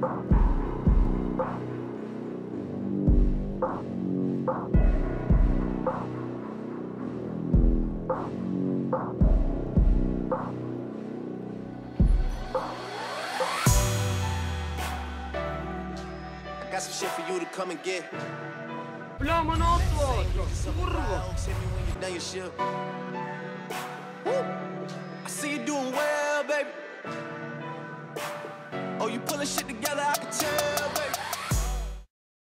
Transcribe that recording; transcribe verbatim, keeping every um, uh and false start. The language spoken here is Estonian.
Got some shit for you to come and get. Бля, мене отлотло, курва. Send me when you done your shit. Woo. I see you doing well, baby. Oh, you pulling shit together, I can